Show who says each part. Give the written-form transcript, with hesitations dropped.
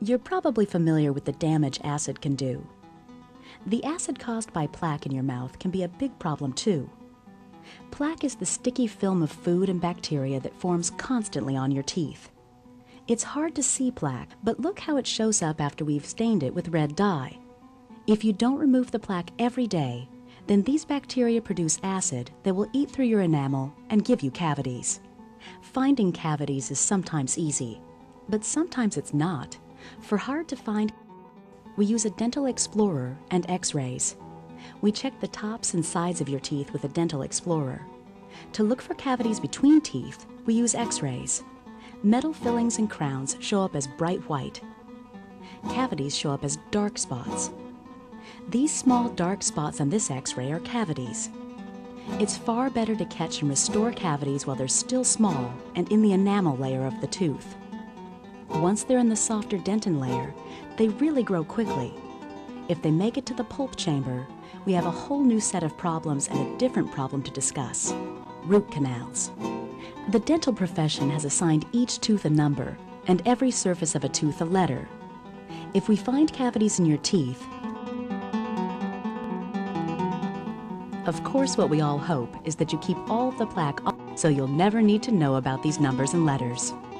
Speaker 1: You're probably familiar with the damage acid can do. The acid caused by plaque in your mouth can be a big problem too. Plaque is the sticky film of food and bacteria that forms constantly on your teeth. It's hard to see plaque, but look how it shows up after we've stained it with red dye. If you don't remove the plaque every day, then these bacteria produce acid that will eat through your enamel and give you cavities. Finding cavities is sometimes easy, but sometimes it's not. For hard to find, we use a dental explorer and x-rays. We check the tops and sides of your teeth with a dental explorer. To look for cavities between teeth, we use x-rays. Metal fillings and crowns show up as bright white. Cavities show up as dark spots. These small dark spots on this x-ray are cavities. It's far better to catch and restore cavities while they're still small and in the enamel layer of the tooth. Once they're in the softer dentin layer, they really grow quickly. If they make it to the pulp chamber, we have a whole new set of problems and a different problem to discuss: root canals. The dental profession has assigned each tooth a number and every surface of a tooth a letter. If we find cavities in your teeth, of course what we all hope is that you keep all of the plaque off so you'll never need to know about these numbers and letters.